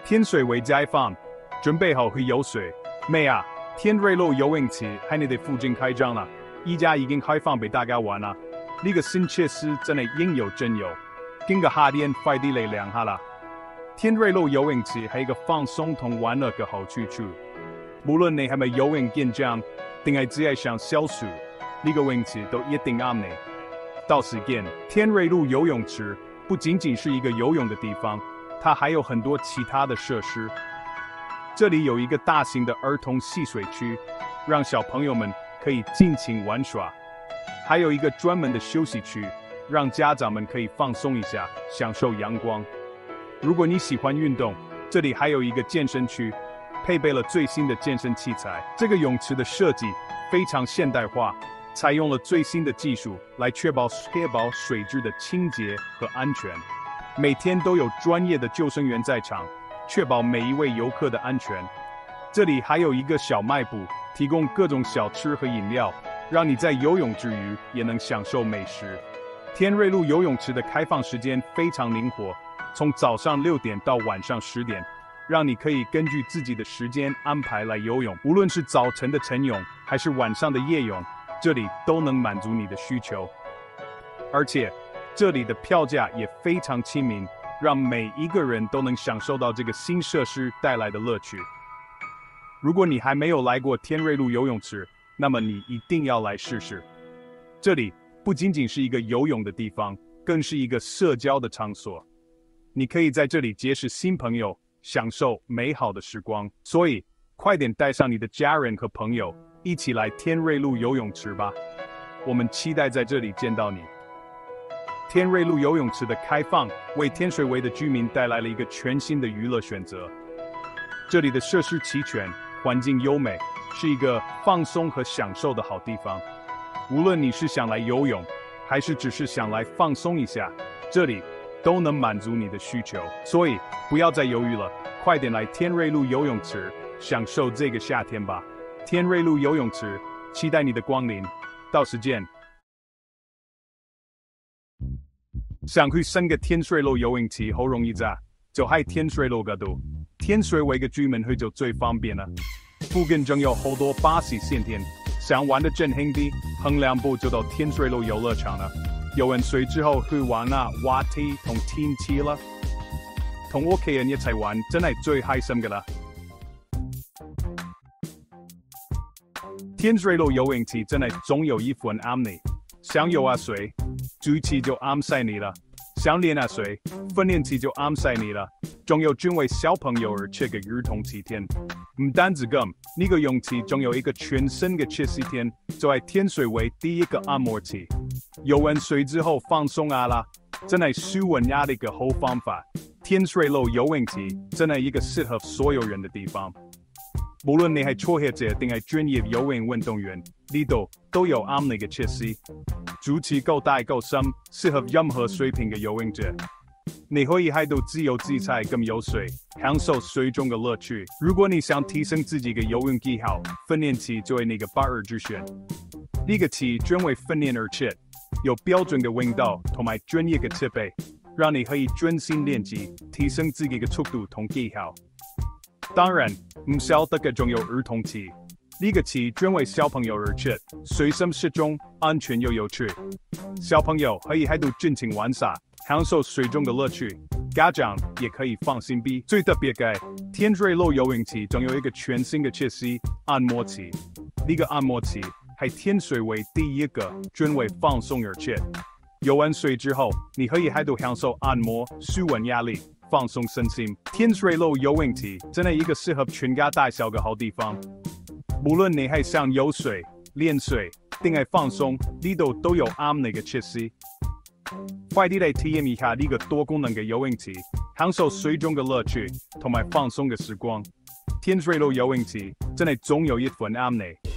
天水围开放，准备好去游水。妹啊，天瑞路游泳池喺你哋附近開張啦，依家已經開放俾大家玩啦。呢個新設施真係應有盡有，今個夏天快啲嚟涼下啦。天瑞路游泳池係一個放鬆同玩樂嘅好去處，無論你係咪游泳健將，定係只係想消暑，呢個泳池都一定啱你。到時見，天瑞路游泳池不僅僅是一個游泳的地方，它還有很多其他的設施。這裡有一個大型的兒童戲水區，讓小朋友們可以盡情玩耍；還有一個專門的休息區，讓家長們可以放鬆一下，享受陽光。如果你喜歡運動，這裡還有一個健身區，配備了最新的健身器材。這個泳池的設計非常現代化，採用了最新的技術來確保水質的清潔和安全。每天都有專業的救生員在場，確保每一位遊客的安全。這裡還有一個小賣部，提供各種小吃和飲料，讓你在游泳之餘也能享受美食。天瑞路游泳池的開放時間非常靈活，從早上6點到晚上10點，讓你可以根據自己的時間安排來游泳。無論是早晨的晨泳，還是晚上的夜泳，這裡都能滿足你的需求。而且這裡的票價也非常親民，讓每一個人都能享受到這個新設施帶來的樂趣。如果你還沒有來過天瑞路游泳池，那麼你一定要來試試。這裡不僅僅是一個游泳的地方，更是一個社交的場所。你可以在這裡結識新朋友，享受美好的時光。所以，快點帶上你的家人和朋友，一起來天瑞路游泳池吧。我們期待在這裡見到你。天瑞路游泳池的開放，為天水圍的居民帶來了一個全新的娛樂選擇。這裡的設施齊全，環境優美，是一個放鬆和享受的好地方。無論你是想來游泳，還是只是想來放鬆一下，這裡都能滿足你的需求。所以，不要再猶豫了，快點來天瑞路游泳池，享受這個夏天吧。天瑞路游泳池，期待你的光臨，到時見。想去新嘅天水路游泳池好容易咋，就喺天水路嗰度。天水圍嘅居民去就最方便啦。附近仲有好多巴士線添，想玩得盡興啲，行兩步就到天水路遊樂場啦。游完水之後去玩下滑梯同天梯啦，同屋企人一齊玩真係最開心㗎啦。天水路游泳池真係總有一款啱你。想游下水，主持就啱晒你啦；想練下水，訓練池就啱晒你啦。仲有專為小朋友而設嘅兒童池添。唔單止咁，呢個泳池仲有一個全新嘅設施添，就係天水圍第一個按摩池。游完水之後放鬆下啦，真係舒緩壓力嘅好方法。天水路游泳池真係一個適合所有人嘅地方。無論你係初學者定係專業游泳運動員，呢度都有啱你嘅設施。主池夠大夠深，適合任何水平嘅游泳者。你可以喺度自由自在咁游水，享受水中嘅樂趣。如果你想提升自己嘅游泳技巧，訓練池就係你嘅不二之選。呢個池專為訓練而設，有標準嘅泳道同埋專業嘅設備，讓你可以專心練習，提升自己嘅速度同技巧。當然，唔少得嘅仲有兒童池，呢個池專為小朋友而設，水深適中，安全又有趣。小朋友可以喺度盡情玩耍，享受水中嘅樂趣，家長也可以放心啲。最特別嘅，天水路游泳池仲有一個全新嘅設施——按摩池。呢個按摩池係天水圍第一個專為放鬆而設。游完水之後，你可以喺度享受按摩，舒緩壓力，放鬆身心。天水路游泳池真係一個適合全家大小嘅好地方。無論你係想游水、練水，定係放鬆，呢度都有啱你嘅設施。快啲嚟體驗一下呢個多功能嘅游泳池，享受水中嘅樂趣同埋放鬆嘅時光。天水路游泳池真係總有一款啱你。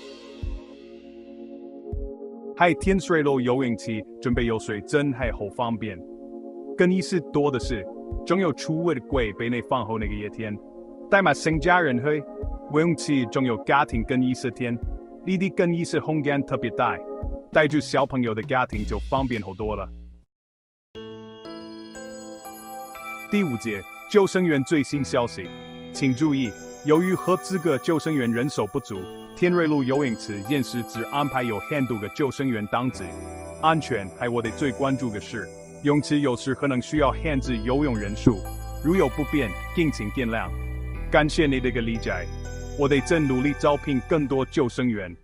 喺天水路游泳池準備游水真係好方便。更意思多的是，仲有儲物櫃俾你放好你嘅嘢添。帶埋成家人去，游泳池仲有家庭更衣室添，呢啲更衣室空間特別大，帶住小朋友的家庭就方便好多了。第5節， 救生员最新消息，请注意，由于合资格救生员人手不足，天瑞路游泳池现时只安排有限度的救生员当值。安全还我哋最关注的是，泳池有时可能需要限制游泳人数，如有不便，敬请见谅。感谢你的理解，我哋正努力招聘更多救生员。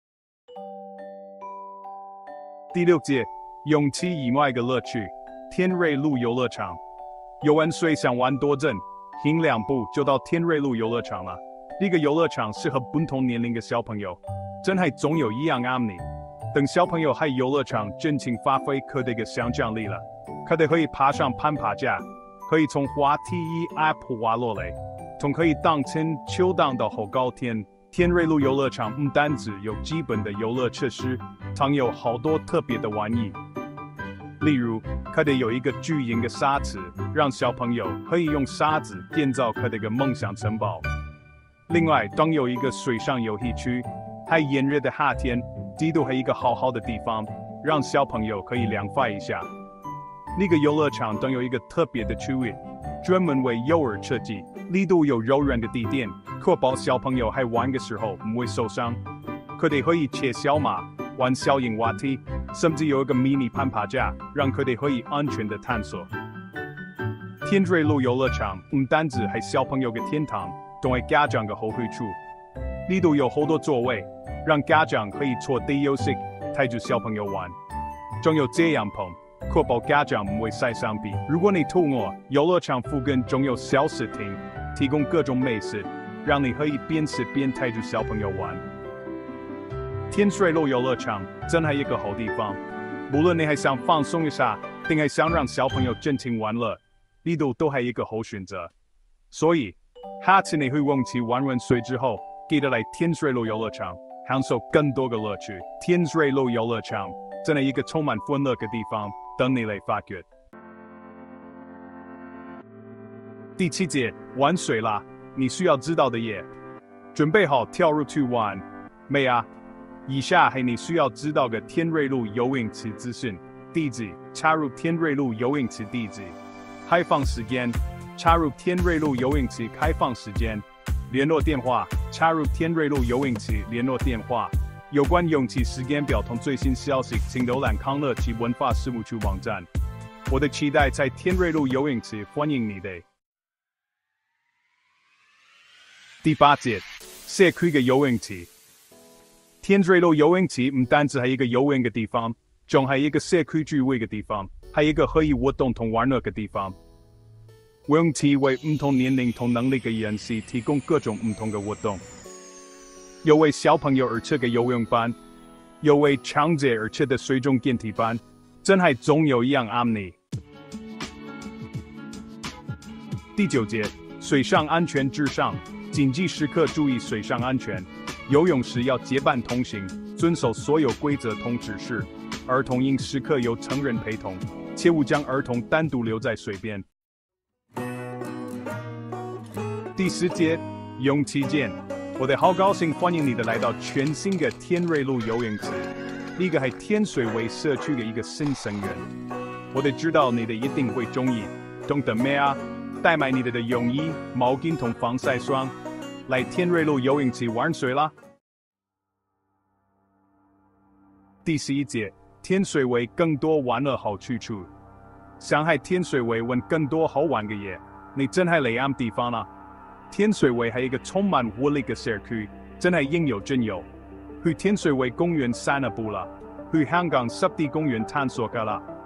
第6节，泳池以外的乐趣，天瑞路游乐场。有人水想玩多阵，行2步就到天瑞路游乐场了。这个游乐场适合不同年龄的小朋友，真係總有一樣啱你。等小朋友喺遊樂場盡情發揮佢哋嘅想象力了，佢哋可以爬上攀爬架，可以從滑梯一滑落嚟，仲可以盪成秋盪到好高天。天瑞路遊樂場不單只有基本的遊樂設施，常有好多特別的玩意。例如，佢哋有一個巨型的沙池，讓小朋友可以用沙子建造佢哋嘅夢想城堡。另外，當有一個水上遊戲區，喺炎熱的夏天，這都係一個好好的地方，讓小朋友可以涼快一下。那個遊樂場當有一個特別的區域，專門為幼兒設計，呢度有柔軟的地墊，確保小朋友喺玩嘅時候唔會受傷。佢哋可以騎小馬，玩小型滑梯，甚至有一個迷你攀爬架，讓佢哋可以安全的探索。天瑞路遊樂場唔單止係小朋友嘅天堂，仲係家長嘅好去處。呢度有好多座位，讓家長可以坐低休息，睇住小朋友玩。仲有遮陽棚，確保家長唔會曬傷臂。如果你肚餓，遊樂場附近仲有小食亭，提供各種美食，讓你可以邊吃邊睇住小朋友玩。天瑞路遊樂場真係一個好地方，無論你係想放鬆一下，定係想讓小朋友盡情玩樂，呢度都係一個好選擇。所以，下次你去泳池玩完水之後，記得來天瑞路遊樂場，享受更多嘅樂趣。天瑞路遊樂場真係一個充滿歡樂嘅地方，等你來發掘。第7節，玩水啦，你需要知道的嘢，準備好跳入去玩未啊？以下係你需要知道嘅天瑞路游泳池資訊。地址：插入天瑞路游泳池地址。開放時間：插入天瑞路游泳池開放時間。聯絡電話：插入天瑞路游泳池聯絡電話。有關泳池時間表同最新消息，請瀏覽康樂及文化事務處網站。我的期待在天瑞路游泳池歡迎你哋。第8節，社區嘅游泳池。天瑞路游泳池唔單止係一個游泳嘅地方，仲係一個社區聚會嘅地方，係一個可以活動同玩樂嘅地方。游泳池為唔同年齡同能力嘅人士提供各種唔同嘅活動，有為小朋友而設嘅游泳班，有為長者而設嘅水中健體班，真係總有一樣啱你。第9節，水上安全至上，緊急時刻注意水上安全。游泳時要結伴同行，遵守所有規則同指示。兒童應時刻由成人陪同，切勿將兒童單獨留在水邊。第10節，泳池見。我哋好高興歡迎你的來到全新嘅天瑞路游泳池，呢個係天水圍社區嘅一個新成員。我哋知道你哋一定會中意，懂得咩啊？帶埋你哋嘅泳衣、毛巾同防曬霜，來天瑞路游泳池玩水啦！第11節，天水圍更多玩樂好去處。想喺天水圍揾更多好玩嘅嘢，你真係嚟啱地方啦！天水圍係一個充滿活力嘅社區，真係應有盡有。去天水圍公園散下步啦，去香港濕地公園探索㗎啦！